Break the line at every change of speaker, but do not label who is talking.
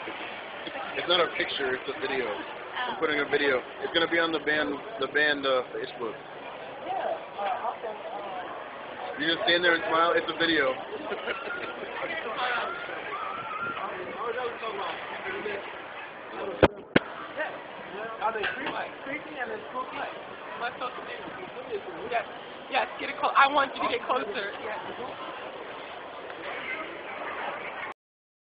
It's not a picture, it's a video. I'm putting a video. It's gonna be on the band Facebook. You just stand there and smile. It's a video.
Are they creepy and it's cool? Let's go to the yes, get it close. I want you to get closer. Yes.